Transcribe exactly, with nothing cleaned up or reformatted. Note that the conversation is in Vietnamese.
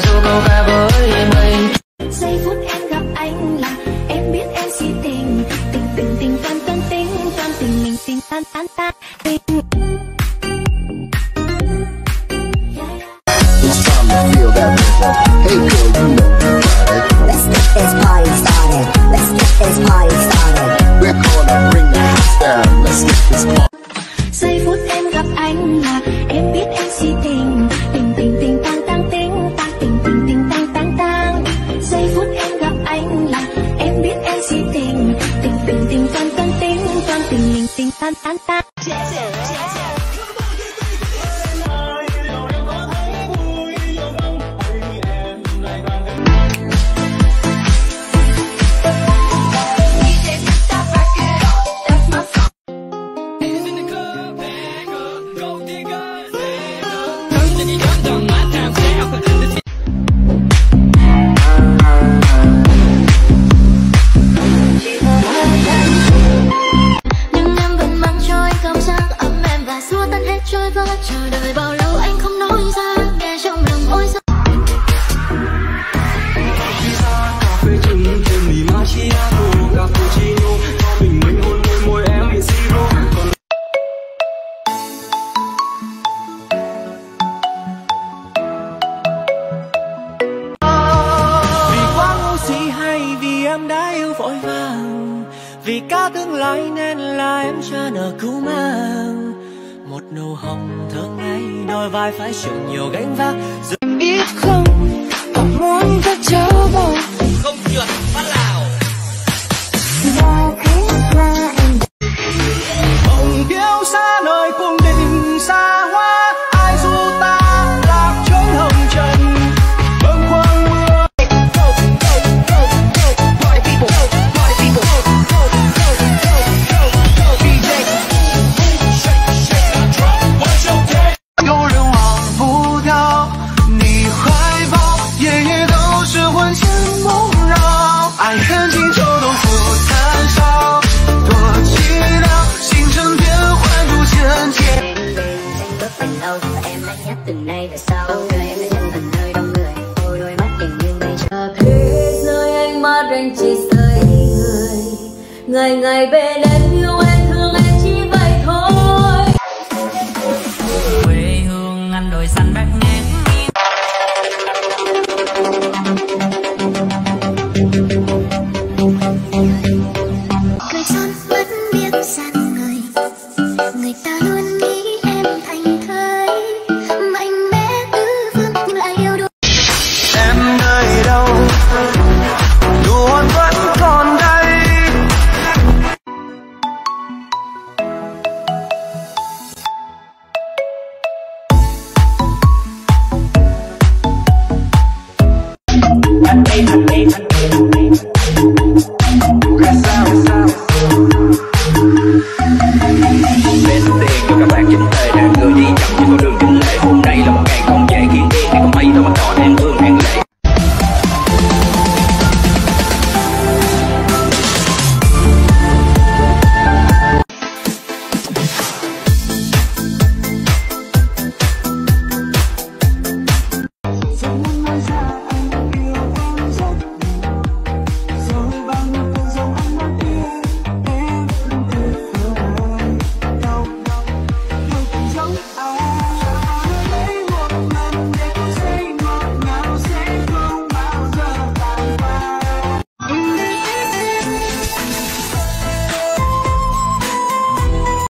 dù bầu và với mình. Giây phút em gặp anh là em biết em si tình, tình tình tình tan tan tình, tan tình mình tình tan tan tan tình. It's time to feel that rhythm. Hey girl, you know you got it. Let's get this party started. Let's get this party started. We're gonna bring the house down. Let's get this party. Giây phút em gặp anh là em biết em si tình, tình tình tình tăng tăng tình, tăng tình tình tình tăng tăng tăng. Giây phút em gặp anh là em biết em si tình, tình tình tình tăng tăng tình, tăng tình mình tình tan tan tan. Chờ đợi bao lâu anh không nói ra, nghe trong lòng ôi sao. Cà phê trứng thêm mì macchiato, cappuccino, cho mình mình hôn lên môi em bị siro. Vì quá ngu si hay vì em đã yêu vội vàng, vì cả tương lai nên là em chưa nỡ cứu mang. Một nụ hồng thơ ngây đôi vai phải chịu nhiều gánh vác. Em biết không, còn muốn ta trở vào không trượt phát lào. Hồng kiêu xa nơi cung đình xa hoa, ai dù ta lạc chốn hồng trần. Bâng khuâng mưa từng nay về sau người em đã chân thành nơi đông người, ôi đôi mắt tình như mây trời. Thế giới ánh mắt anh chỉ rơi người, ngày ngày bên em yêu em thương em chỉ vậy thôi. quê hương anh đồi xanh bát ngát. Cười son mắt biết rằng người, người ta luôn nghĩ em thành thơi, mạnh mẽ tứ phương nhưng lại yêu đuối. Em nơi đâu, nụ hôn vẫn còn đây. Anh